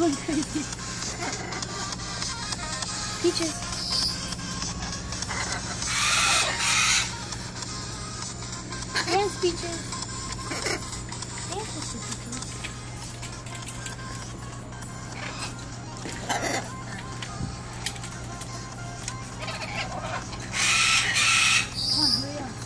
going crazy. Peaches. Dance, Peaches. Dance, Mr. Peaches. Come on, hurry up.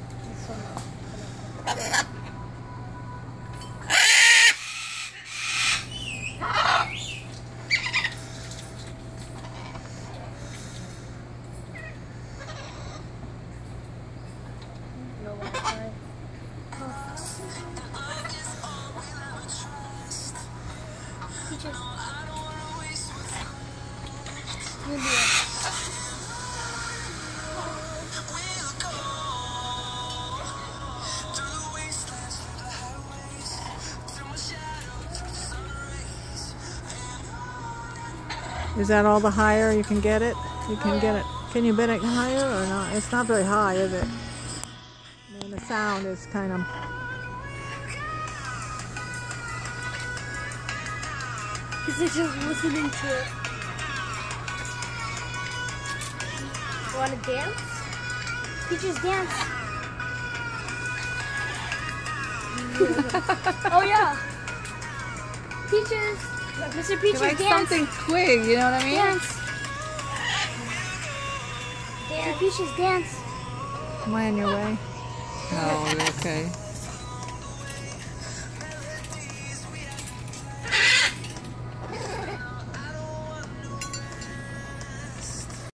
No Wi-Fi. Peaches. You do it. Is that all the higher you can get it? You can get it. Can you get it higher or not? It's not very high, is it? I mean, the sound is kind of... He's just listening to it. You want to dance? Peaches, dance. Oh yeah. Peaches. Mr. Peaches, like dance. something twig, you know what I mean? Dance. Mr. Peaches, dance. Am I in your way? Oh, okay.